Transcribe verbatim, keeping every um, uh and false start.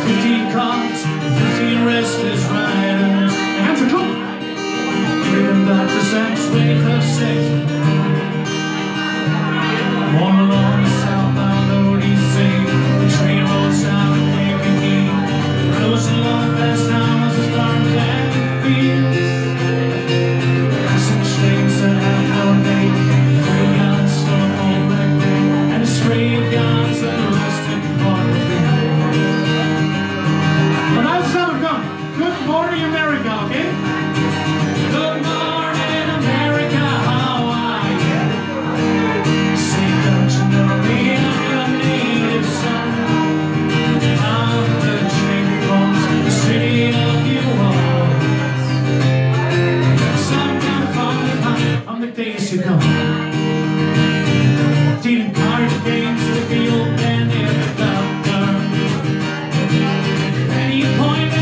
Fifteen cars, fifteen restless riders. And to cook, bringing back the sex, wait for sex. One alone.